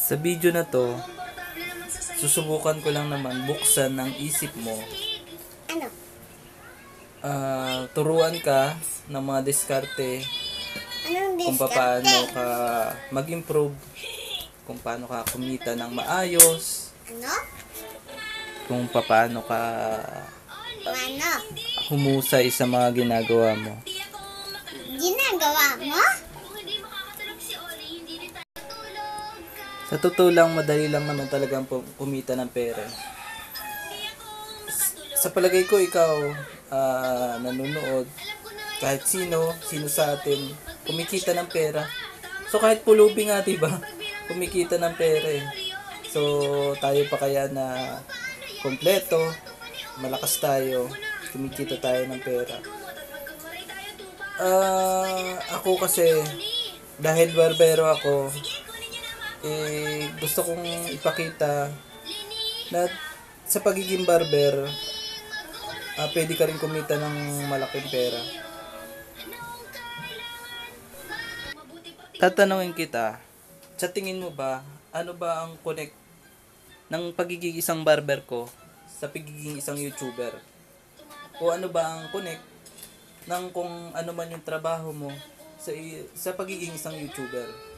Sa video na to, susubukan ko lang naman buksan ng isip mo. Ano? Turuan ka ng mga diskarte Anong kung diskarte? paano ka mag-improve, kung paano ka kumita ng maayos, Ano? kung paano ka Ano? humusay sa mga ginagawa mo. Ginagawa mo? Sa totoo lang, madali lang naman talagang kumita ng pera. Sa palagay ko, ikaw, nanonood, kahit sino sa atin, kumikita ng pera. So, kahit pulubi nga, diba? Kumikita ng pera eh. So, tayo pa kaya na kompleto, malakas tayo, kumikita tayo ng pera. Ako kasi, dahil barbero ako, gusto kong ipakita na sa pagiging barber, pwede ka rin kumita ng malaking pera. Tatanungin kita, sa tingin mo ba, ano ba ang connect ng pagiging isang barber ko sa pagiging isang YouTuber? O ano ba ang connect ng kung ano man yung trabaho mo sa pagiging isang YouTuber?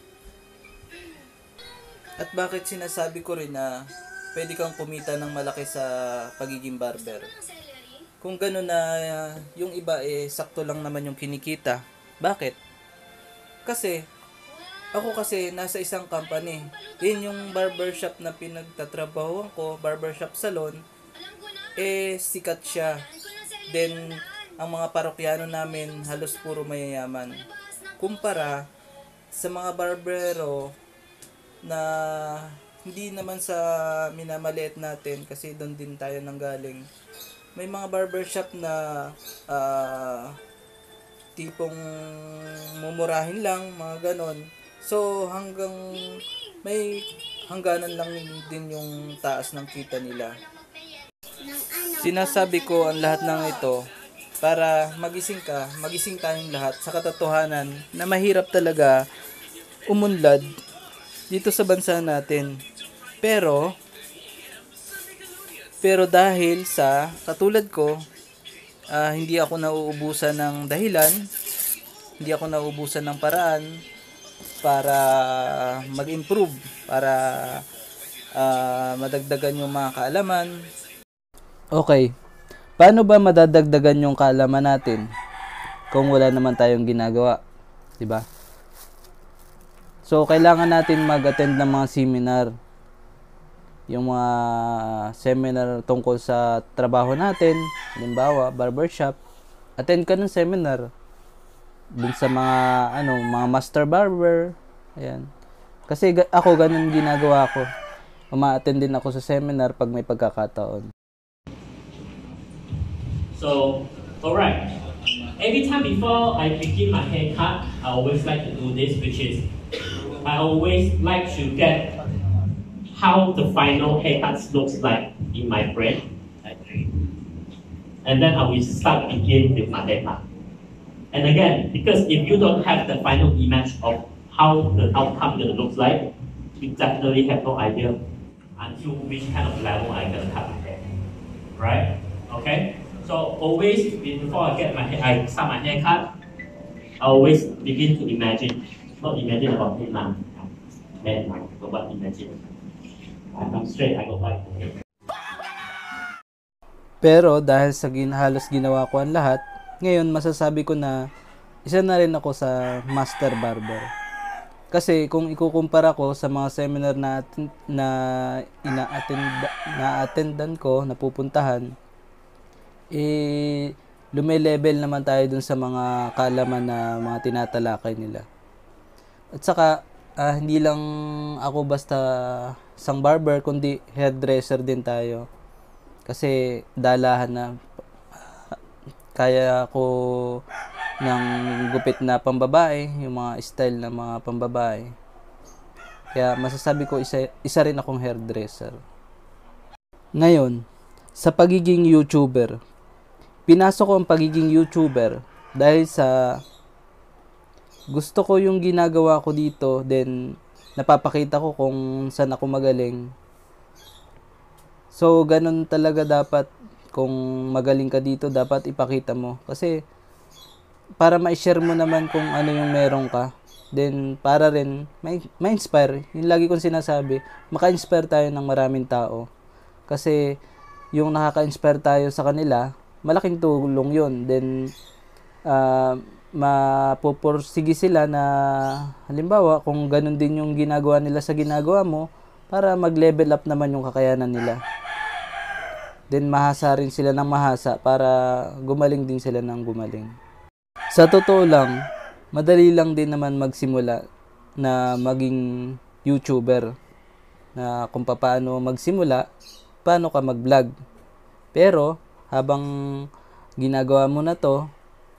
At bakit sinasabi ko rin na pwede kang kumita ng malaki sa pagiging barber? Kung gano'n na yung iba sakto lang naman yung kinikita. Bakit? Kasi, ako kasi nasa isang company. Yun yung barbershop na pinagtatrabahoan ko, barbershop salon, sikat siya. Then, ang mga parokyano namin halos puro mayayaman. Kumpara sa mga barbero na hindi naman sa minamaliit natin kasi doon din tayo nanggaling. May mga barbershop na tipong mumurahin lang, mga ganon. So hanggang may hangganan lang din yung taas ng kita nila. Sinasabi ko ang lahat ng ito para magising tayong lahat sa katotohanan na mahirap talaga umunlad dito sa bansa natin. Pero dahil sa katulad ko, hindi ako nauubusan ng dahilan, hindi ako nauubusan ng paraan para mag-improve, para madagdagan yung mga kaalaman. Okay, paano ba madadagdagan yung kaalaman natin kung wala naman tayong ginagawa, 'di ba? So, kailangan natin mag-attend ng mga seminar. Yung mga seminar tungkol sa trabaho natin, halimbawa, barbershop. Attend ka ng seminar. Dun sa mga master barber. Ayan. Kasi ako, ganun ginagawa ko. Uma-attend din ako sa seminar pag may pagkakataon. So, alright. Every time before I begin my haircut, I always like to do this, which is I always like to get how the final haircut looks like in my brain. And then I will begin with my haircut. And again, because if you don't have the final image of how the outcome looks like, you definitely have no idea until which kind of level I'm going to cut my hair. Right? Okay? So always, before I start my haircut, I always begin to imagine. Not imagine about it now. Then I go back imagine. I come straight, I go back. Pero dahil sa halos ginawa ko ang lahat, ngayon masasabi ko na isa na rin ako sa master barber. Kasi kung ikukumpara ko sa mga seminar na attendan ko, napupuntahan, lume-level naman tayo dun sa mga kaalaman na mga tinatalakay nila. At saka, hindi lang ako basta isang barber, kundi hairdresser din tayo. Kasi dalahan na kaya ko ng gupit na pambabae, yung mga style na mga pambabae. Kaya masasabi ko isa rin akong hairdresser. Ngayon, sa pagiging YouTuber, pinasok ko ang pagiging YouTuber dahil sa gusto ko yung ginagawa ko dito, then napapakita ko kung saan ako magaling. So, ganun talaga dapat. Kung magaling ka dito, dapat ipakita mo. Kasi, para ma-share mo naman kung ano yung meron ka. Then, para rin, ma-inspire. Yung lagi kong sinasabi, maka-inspire tayo ng maraming tao. Kasi, yung nakaka-inspire tayo sa kanila, malaking tulong yun. Then, mapupursige sila na, halimbawa, kung ganun din yung ginagawa nila sa ginagawa mo, para mag-level up naman yung kakayanan nila. Then, mahasa rin sila ng mahasa para gumaling din sila ng gumaling. Sa totoo lang, madali lang din naman magsimula na maging YouTuber. Na kung paano magsimula, paano ka mag-vlog. Pero, habang ginagawa mo na to,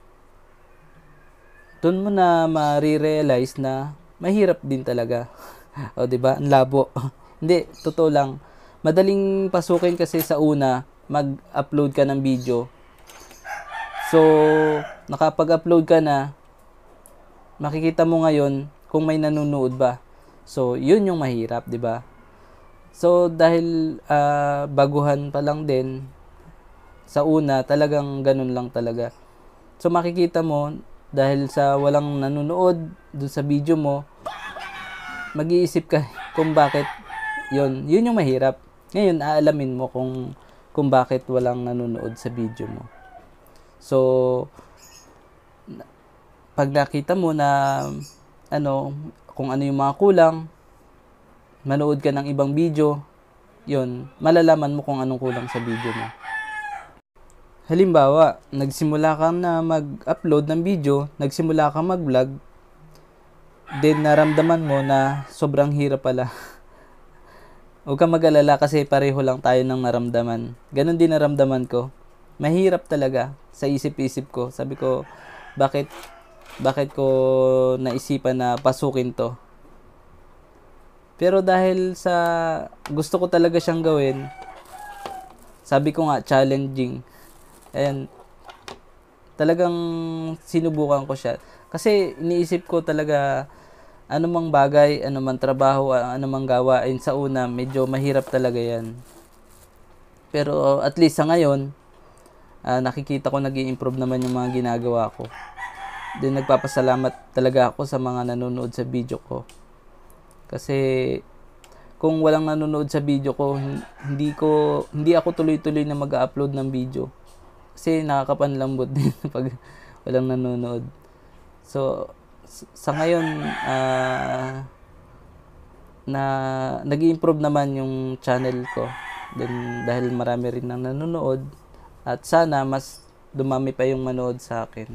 doon mo na ma-realize na mahirap din talaga. O, diba? Ang labo. Hindi, totoo lang. Madaling pasukin kasi sa una, mag-upload ka ng video. So, nakapag-upload ka na, makikita mo ngayon kung may nanonood ba. So, yun yung mahirap, di ba? So, dahil baguhan pa lang din, sa una, talagang ganun lang talaga. So, makikita mo, dahil sa walang nanonood dun sa video mo, mag-iisip ka kung bakit yun yung mahirap. Ngayon, aalamin mo kung bakit walang nanonood sa video mo. So, pag nakita mo na kung ano yung mga kulang, manood ka ng ibang video, yun, malalaman mo kung anong kulang sa video mo. Halimbawa, nagsimula ka na mag-upload ng video, nagsimula ka mag-vlog, then naramdaman mo na sobrang hirap pala. Huwag kang mag-alala kasi pareho lang tayo ng naramdaman. Ganon din naramdaman ko. Mahirap talaga sa isip-isip ko. Sabi ko, bakit ko naisipan na pasukin to? Pero dahil sa gusto ko talaga siyang gawin, sabi ko nga, challenging. Ayan, talagang sinubukan ko siya. Kasi iniisip ko talaga, anumang bagay, anumang trabaho, anumang gawain sa una, medyo mahirap talaga yan. Pero at least sa ngayon, nakikita ko nag-i-improve naman yung mga ginagawa ko. Then nagpapasalamat talaga ako sa mga nanonood sa video ko. Kasi kung walang nanonood sa video ko, hindi ako tuloy-tuloy na mag-upload ng video. Kasi nakakapanlambot din pag walang nanonood. So, sa ngayon, na nag-i-improve naman yung channel ko. Then, dahil marami rin nang nanonood, at sana mas dumami pa yung manood sa akin.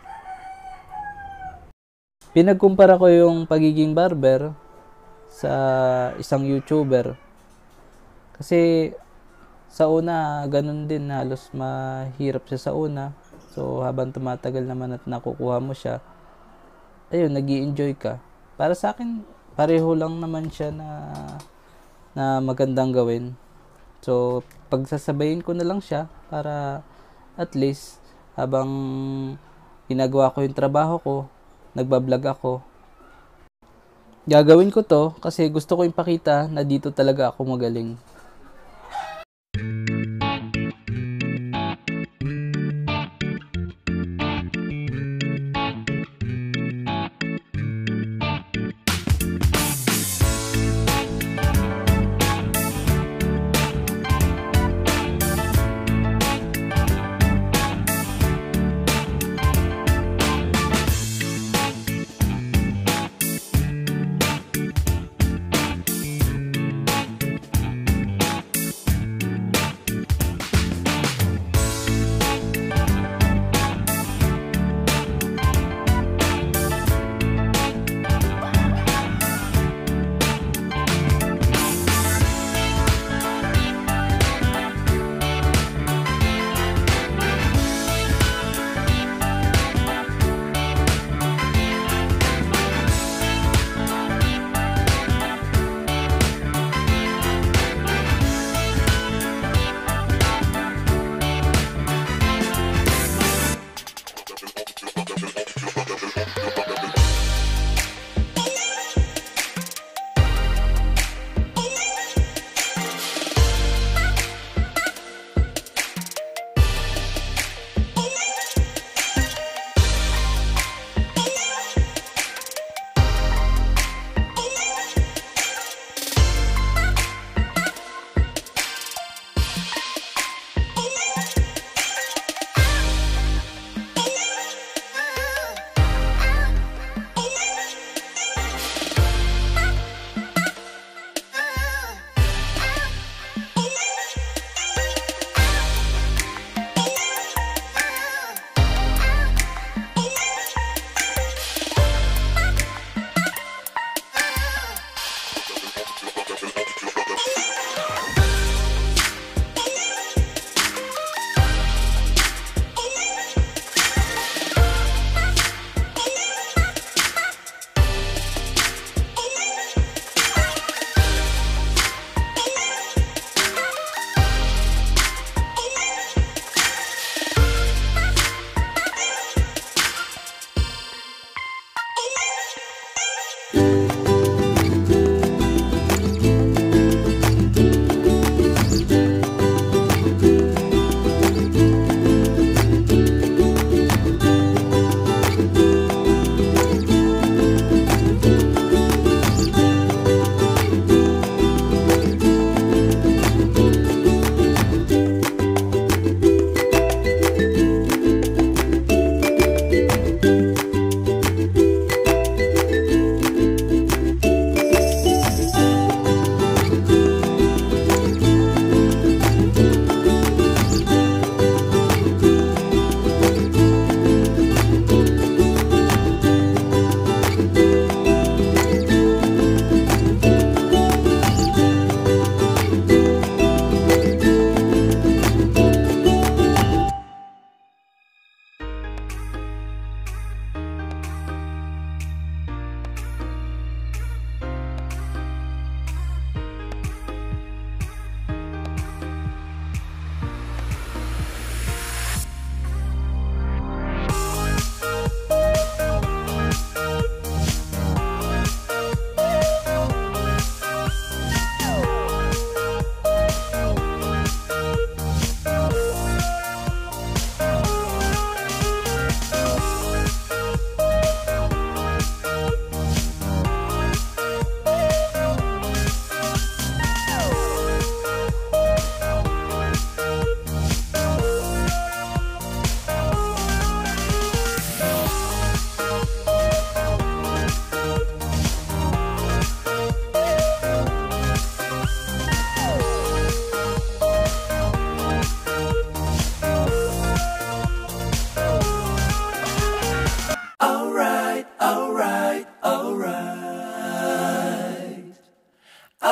Pinagkumpara ko yung pagiging barber sa isang YouTuber. Kasi sa una, ganun din, halos mahirap siya sa una. So, habang tumatagal naman at nakukuha mo siya, ayun, nag-i-enjoy ka. Para sa akin, pareho lang naman siya na magandang gawin. So, pagsasabayin ko na lang siya para at least habang ginagawa ko yung trabaho ko, nagbablog ako. Gagawin ko to kasi gusto ko ipakita na dito talaga ako magaling.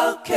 okay.